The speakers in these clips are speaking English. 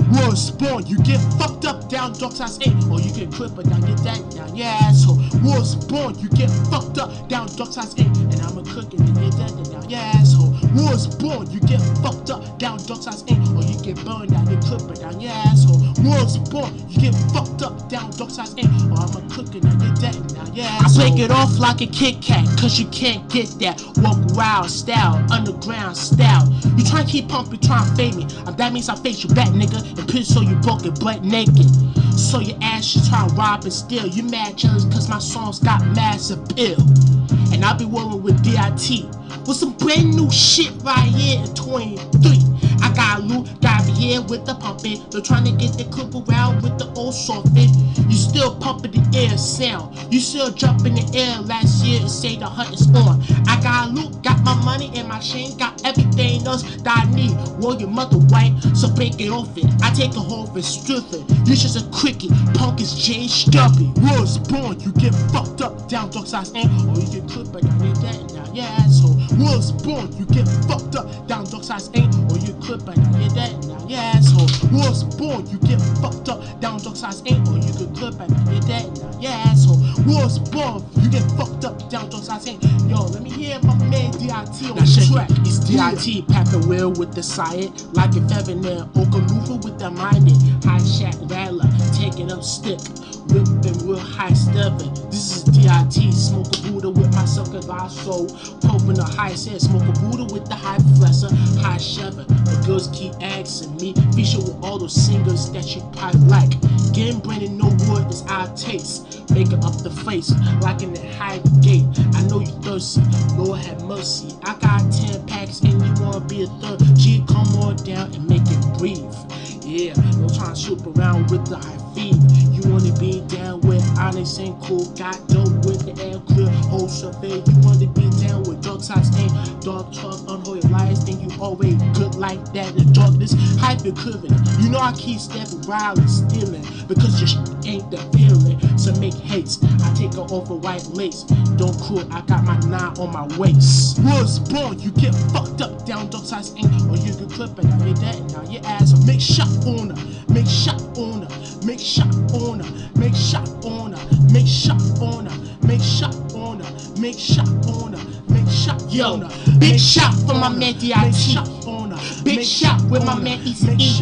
Was spawn, you get fucked up down dark size 8, or you get clipped down your dead down your asshole. Was spawn, you get fucked up down dark size 8, and I'ma cook it and you're dead down your asshole. Was born, you get fucked up down dark size 8, or you get burned down your clipper down your asshole. Was born, you get fucked up down dark size 8, or I'ma cook it and you're dead down your asshole. I break it off like a Kit Kat, cause you can't get that walk wild style, underground style. You try to keep pumping, try to fade me, that means I face you back, nigga, and piss so you broke it butt naked. So your ass you try to rob and steal. You mad jealous cause my songs got mass appeal. And I be rolling with DIT with some brand new shit right here in 23. I got loot, got be here with the pumping. They're trying to get the clip around with the old software. You still pumping the air sound. You still jump in the air last year and say the hunt is on. I got loot, got my money and my chain, got everything else that I need. Well, your mother white, so break it off it. I take a hold of it, strip it. You just a cricket, punk is Jay Stubby. Was born, you get fucked up down dark size 8, or you get clipped down your dead down your asshole. Was born, you get fucked up down dark size 8, or you clipped down your dead down your asshole. Was born, you get fucked up down dark size 8, or you get clipped down your dead down your asshole. Was born, you get fucked up down dark size 8. Yo, let me hear my man DIT on the track. It's DIT, Papa Will with the side, like if ever there, Okanufa with the minded, high shack rattler, taking up stick, whipping real high stepping. This is DIT, smoke a Buddha with my sucker live soul, popping the high set, smoke a Buddha with the high professor, high shepherd. The girls keep asking me, feature with all those singers that you probably like. Getting Brandon no wood is our taste, making up the face, like in the high gate. I know you thirsty, Lord have mercy. I got 10 packs and you wanna be a third. G, come on down and make it breathe. Yeah, don't try to shoot around with the high feed. You wanna be down with honest and cool, got dope with the air clear, whole survey. You wanna be down with dark size 8, dark talk, unholy lies, then you always good like that. The darkness, hyper equivalent. You know I keep stepping wild and stealing, because your ain't the feeling. So make haste, I take her off a white lace. Don't quit, I got my 9 on my waist. Was born, you get fucked up down dark size 8, or you can clip it down your dead and down your ass. Make shot on her, make shot on her, make shot on her, make shot on her, make shot on her, make shot on her, make shot on her, make shot on her. Big shot for my man DIT. Big shot with my man Easy E.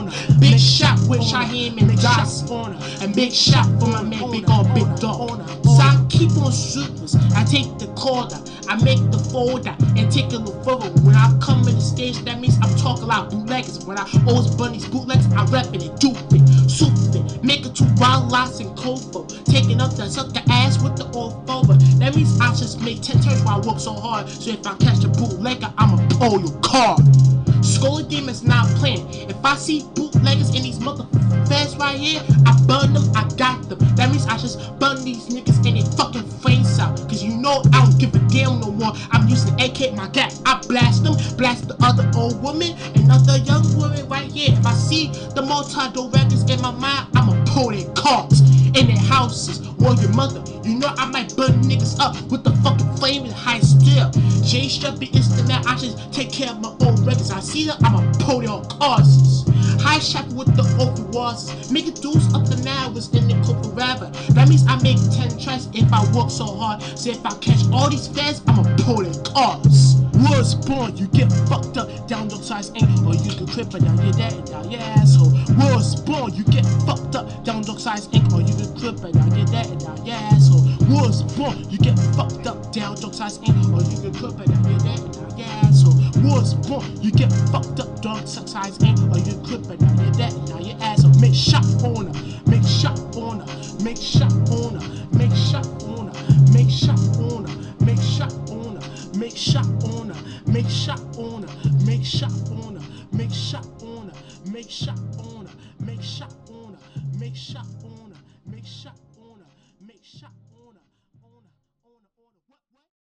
Big shot with Shaheem and Dossie. And big shot for my man Big on Big Dog. So I keep on shooting. I take the corner, I make the folder, and take a little further. When I come in the stage, that means I'm talking like bootleggers. When I always burn these bootlegs, I rap it and dupe it, soup it, make it to wild lots and Kofo. Taking up that sucker ass with the old over. That means I just make 10 turns while I work so hard. So if I catch a bootlegger, I'ma pull your card. Skull Demons not playing. If I see bootleggers in these motherfuckers right here, I burn them, I got them. That means I just burn these niggas and they fucking frames out. Cause you know I don't give a damn no more. I'm using AK, my gap. I blast them, blast the other old woman, and other young woman right here. If I see the multi-door records in my mind, I'ma pull their cars in their houses. Or your mother, you know I might burn niggas up with the fucking flame and high steel. Jay Stubby is the man, I just take care of my own records. I see them, I'ma pull their cars. High shot with the open walls, make it dudes up the now was in the corporate rapper. That means I make 10 tracks if I work so hard. So if I catch all these fans, I'ma pull their cars. Was born, you get fucked up down dark size 8, or you can clip it down your dead and down your asshole. Was born, you get fucked up down dark size 8, or you can clip it down your dead and down your asshole. Was born, you get fucked up down dark size 8, or you can clip it down your dead and down your asshole. Was born, you get fucked up dark size 8, or you can clip it down your dead and down your asshole. Make shot on her, make shot on her, make shot on her, make shot on her, make shot on her, make shot on her, make shot on her, make shot on her, make shot on her, make shot on her, make shot on her, make shot on her, make shot on her, make shot.